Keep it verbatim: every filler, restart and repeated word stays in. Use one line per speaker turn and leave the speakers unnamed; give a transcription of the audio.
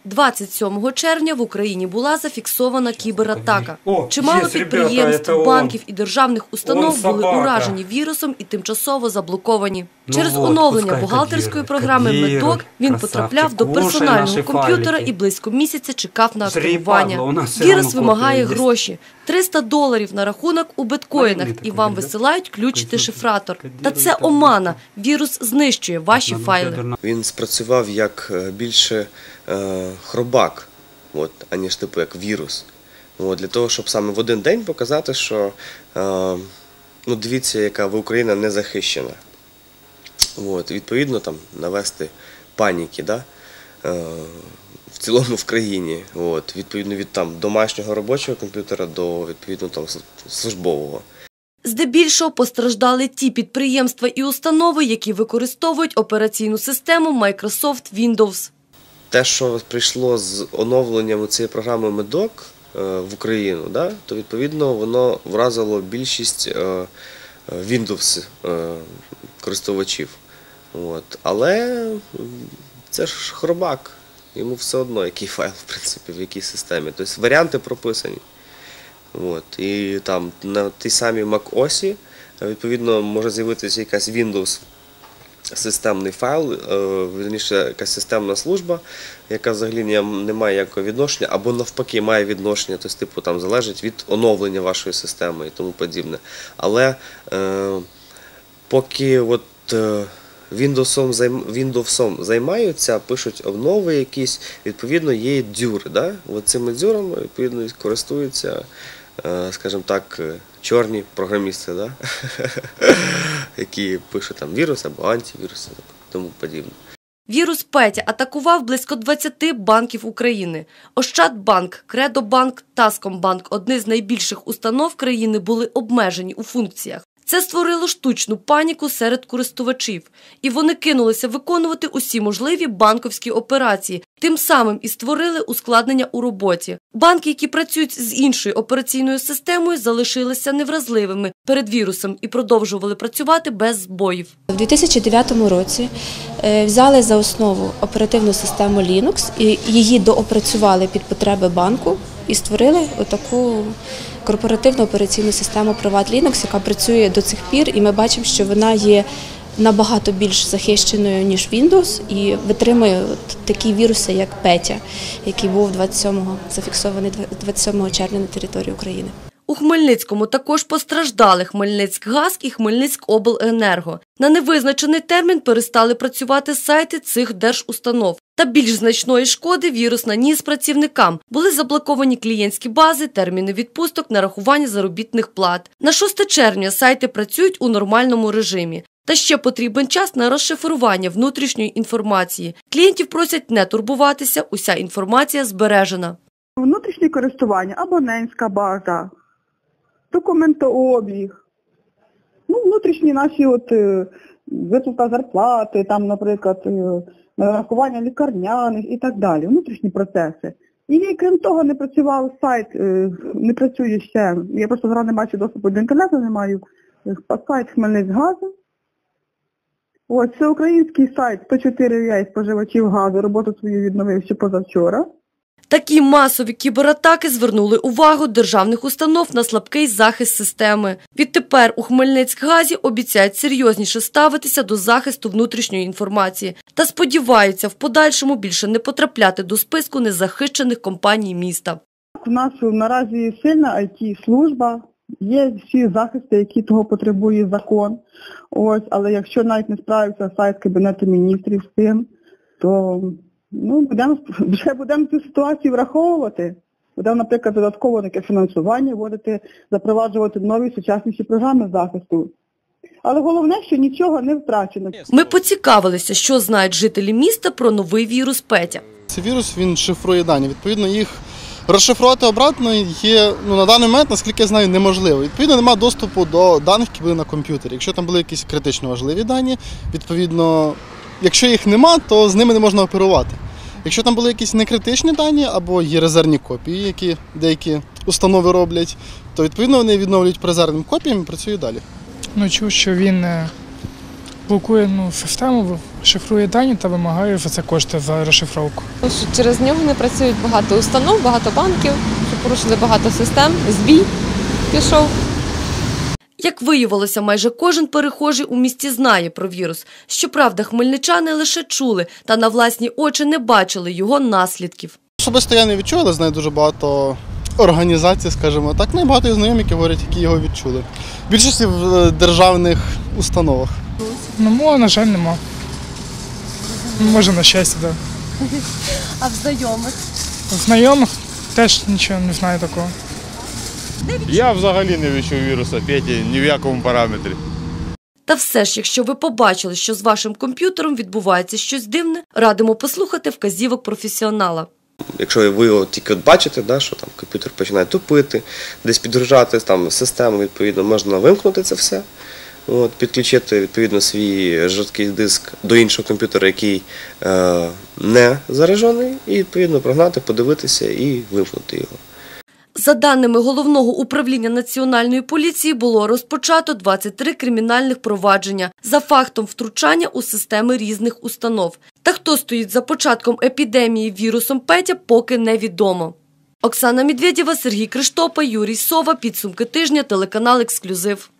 двадцять сьомого червня в Україні була зафіксована кібератака. Чимало підприємств, банків і державних установ були уражені вірусом і тимчасово заблоковані. Через оновлення бухгалтерської програми «Медок» він потрапляв до персонального комп'ютера і близько місяця чекав на активування. Вірус вимагає гроші – триста доларів на рахунок у біткоїнах, і вам висилають ключ та шифратор. Та це омана. Вірус знищує ваші файли.
Він спрацював як більше е, хробак, от, аніж типу як вірус. От, для того, щоб саме в один день показати, що е, ну, дивіться, яка в Україна не захищена. От, відповідно, там, навести паніки, да? е, в цілому в країні. От, відповідно від там, домашнього робочого комп'ютера до відповідно, там, службового.
Здебільшого постраждали ті підприємства і установи, які використовують операційну систему Microsoft Windows.
Те, що прийшло з оновленням цієї програми «Медок» в Україну, да, то відповідно воно вразило більшість Windows користувачів. От. Але це ж хробак, йому все одно, який файл, в принципі, в якій системі. Тобто варіанти прописані. От. І там на тій самій MacOS, відповідно, може з'явитися якась Windows системний файл, вірніше, якась системна служба, яка взагалі не має ніякого відношення, або навпаки має відношення, тобто, типу, там залежить від оновлення вашої системи і тому подібне. Але е, поки от, е, Windowsом, Windowsом займаються, пишуть обнови якісь, відповідно, є дюри. Да? От цими дюрами, відповідно, користуються, е, скажімо так, чорні програмісти, да? Які пишуть там вірус або антивірус і тому подібне.
Вірус Петя атакував близько двадцяти банків України. Ощадбанк, Кредобанк, Таскомбанк – одні з найбільших установ країни були обмежені у функціях. Це створило штучну паніку серед користувачів, і вони кинулися виконувати усі можливі банківські операції, тим самим і створили ускладнення у роботі. Банки, які працюють з іншою операційною системою, залишилися невразливими перед вірусом і продовжували працювати без збоїв.
У дві тисячі дев'ятому році взяли за основу оперативну систему Linux, і її доопрацювали під потреби банку і створили отаку корпоративну операційну систему PrivatLinux, яка працює до цих пір, і ми бачимо, що вона є набагато більш захищеною, ніж Windows, і витримує такі віруси, як Петя, який був двадцять сьомого, зафіксований двадцять сьомого червня на території України.
У Хмельницькому також постраждали Хмельницькгаз і Хмельницькобленерго. На невизначений термін перестали працювати сайти цих держустанов. Та більш значної шкоди вірус наніс працівникам. Були заблоковані клієнтські бази, терміни відпусток, нарахування заробітних плат. На шосте червня сайти працюють у нормальному режимі. Та ще потрібен час на розшифрування внутрішньої інформації. Клієнтів просять не турбуватися, уся інформація збережена.
Внутрішнє користування, абонентська база, документообіг, ну, внутрішні наші от, виплата зарплати, там, наприклад, нарахування лікарняних і так далі, внутрішні процеси. І крім того, не працював сайт, не працює ще, я просто зараз не бачу доступу до інтернету, не маю, сайт Хмельницькгазу. Ось, це український сайт сто чотири ю ей споживачів газу, роботу свою відновив ще позавчора.
Такі масові кібератаки звернули увагу державних установ на слабкий захист системи. Відтепер у Хмельницькгазі обіцяють серйозніше ставитися до захисту внутрішньої інформації та сподіваються в подальшому більше не потрапляти до списку незахищених компаній міста.
У нас наразі сильна ай ті-служба, є всі захисти, які того потребує закон. Ось, але якщо навіть не справився сайт Кабінету міністрів з тим, то ну, будемо, вже будемо цю ситуацію враховувати. Будемо, наприклад, додатково таке фінансування вводити, запроваджувати нові сучасніші програми захисту. Але головне, що нічого не втрачено.
Ми поцікавилися, що знають жителі міста про новий вірус Петя.
Цей вірус, він шифрує дані. Відповідно, їх розшифрувати обратно є, ну, на даний момент, наскільки я знаю, неможливо. Відповідно, немає доступу до даних, які були на комп'ютері. Якщо там були якісь критично важливі дані, відповідно, якщо їх нема, то з ними не можна оперувати. Якщо там були якісь некритичні дані або є резервні копії, які деякі установи роблять, то відповідно вони відновлюють по резервним копіям і працюють далі.
Ну, чув, що він Блокує ну, систему, шифрує дані та вимагає за це кошти за розшифровку.
Через нього не працюють багато установ, багато банків, що порушили багато систем, збій пішов.
Як виявилося, майже кожен перехожий у місті знає про вірус. Щоправда, хмельничани лише чули та на власні очі не бачили його наслідків.
Особисто я не відчув, але знаю дуже багато організацій, скажімо так, найбагато знайомих, які говорять, які його відчули. В більшості в державних установах.
Ну, мого, на жаль, нема. Може, на щастя, так. Да.
А в знайомих?
Знайомих теж нічого не знаю такого.
Я взагалі не відчув віруса, Петі, ні в якому параметрі.
Та все ж, якщо ви побачили, що з вашим комп'ютером відбувається щось дивне, радимо послухати вказівок професіонала.
Якщо ви його тільки от бачите, да, що там комп'ютер починає тупити, десь підгружати там, систему, відповідно, можна вимкнути це все, от, підключити відповідно свій жорсткий диск до іншого комп'ютера, який е, не заражений, і відповідно прогнати, подивитися і вимкнути його.
За даними Головного управління Національної поліції, було розпочато двадцять три кримінальних провадження за фактом втручання у системи різних установ. Та хто стоїть за початком епідемії вірусом Петя, поки невідомо. Оксана Медведєва, Сергій Криштопа, Юрій Сова. Підсумки тижня. Телеканал «Ексклюзив».